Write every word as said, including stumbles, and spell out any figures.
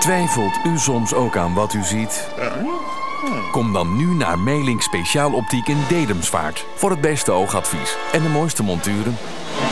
Twijfelt u soms ook aan wat u ziet? Kom dan nu naar Meelink Speciaal Optiek in Dedemsvaart voor het beste oogadvies en de mooiste monturen.